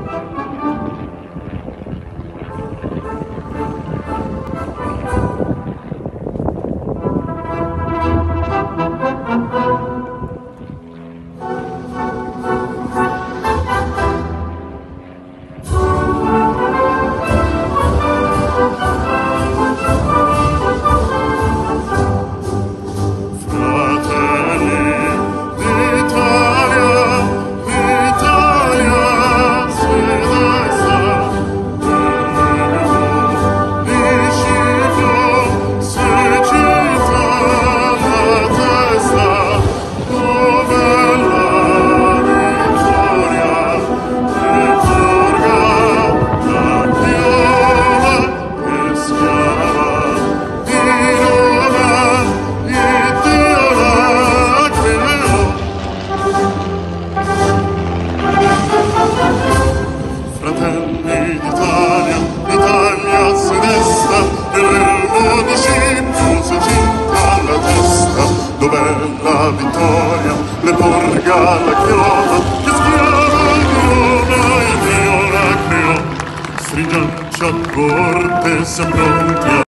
La vittoria, le porga la chioma, che schiava corona il mio la creò, stringiamoci a corte, siamo pronti a